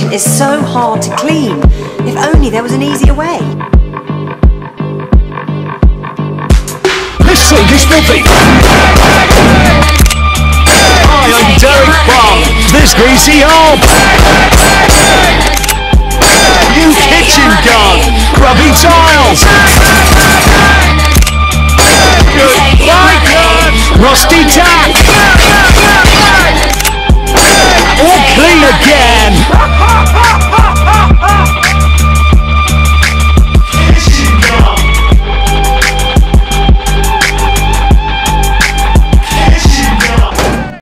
kitchen is so hard to clean. If only there was an easier way. Let's see this movie. Hi, I'm Derek Plum. This greasy arm. New kitchen gun. Grubby